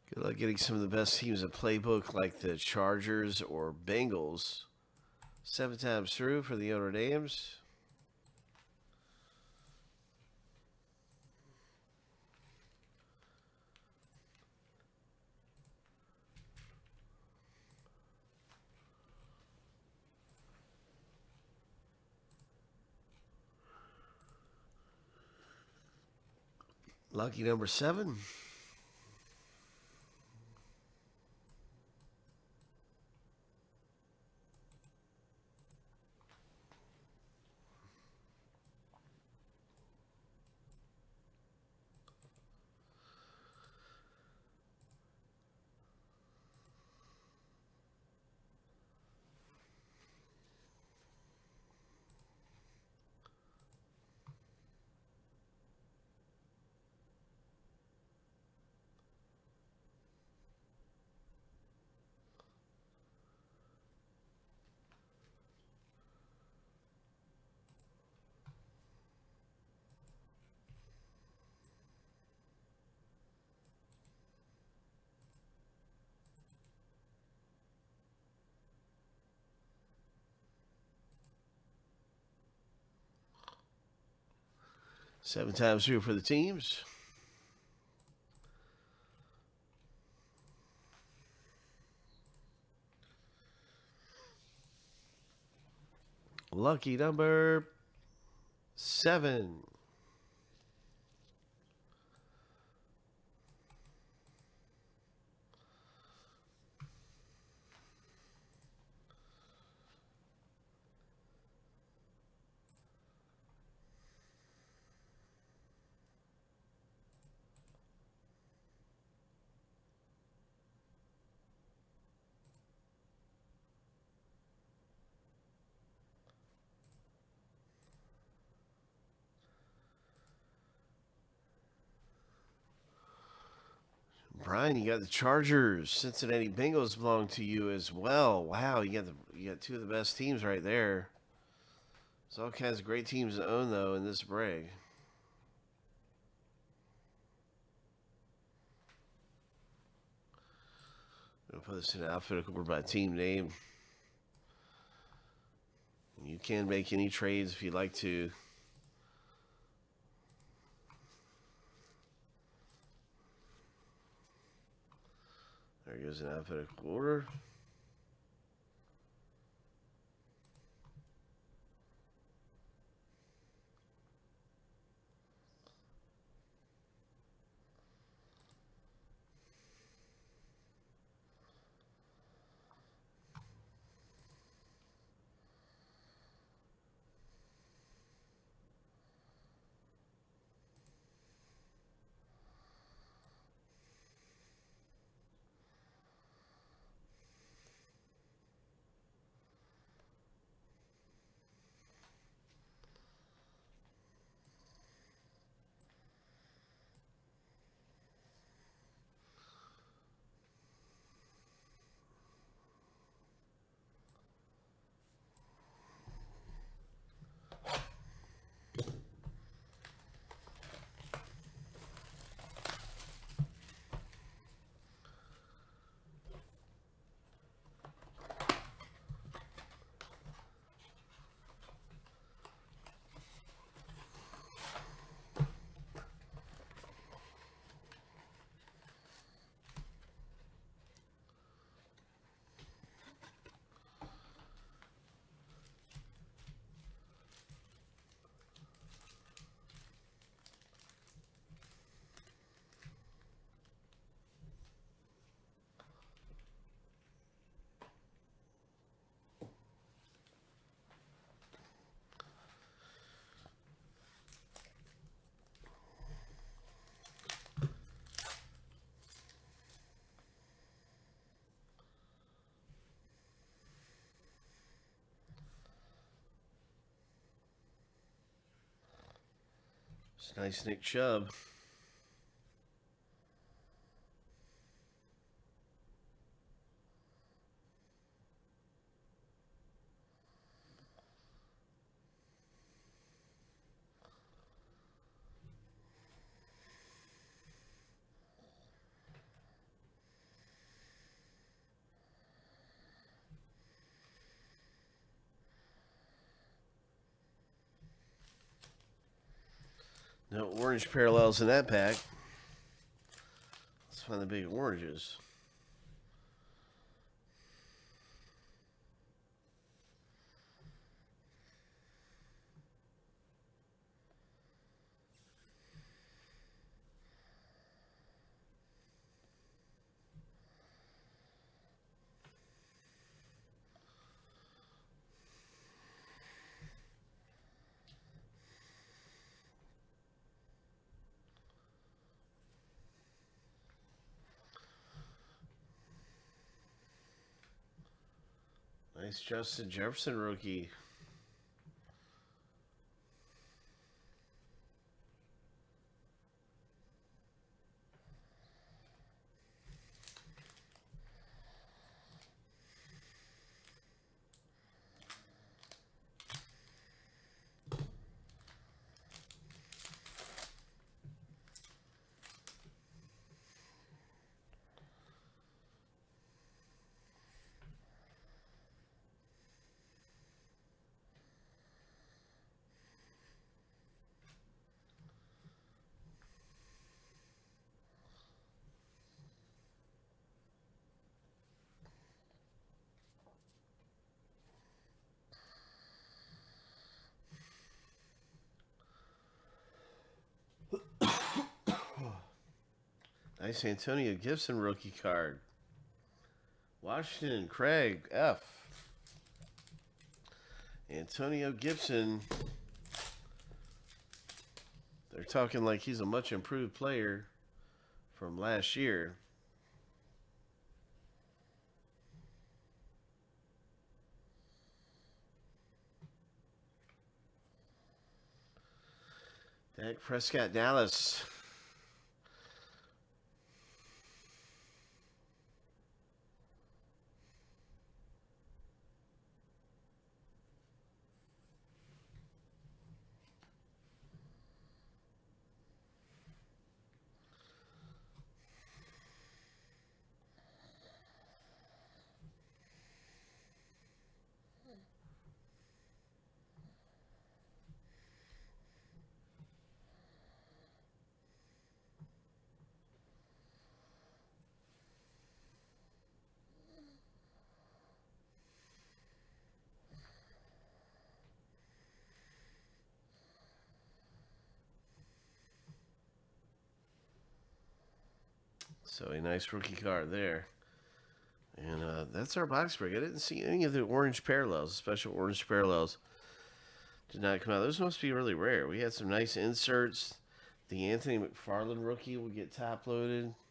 Good luck getting some of the best teams in Playbook like the Chargers or Bengals. 7 times through for the Notre Dames. Lucky number 7. Seven times through for the teams. Lucky number 7. Brian, you got the Chargers. Cincinnati Bengals belong to you as well. Wow, you got two of the best teams right there. There's all kinds of great teams to own though in this break. I'm gonna put this in alphabetical order by team name. You can make any trades if you'd like to. There goes an alphabetical order. It's nice Nick Chubb. No orange parallels in that pack. Let's find the big oranges. Nice Justin Jefferson rookie. Nice Antonio Gibson rookie card. Washington, Craig, F. Antonio Gibson. They're talking like he's a much improved player from last year. Dak Prescott, Dallas. So a nice rookie card there. And that's our box break. I didn't see any of the orange parallels, special orange parallels. Did not come out. Those must be really rare. We had some nice inserts. The Anthony McFarland rookie will get top loaded.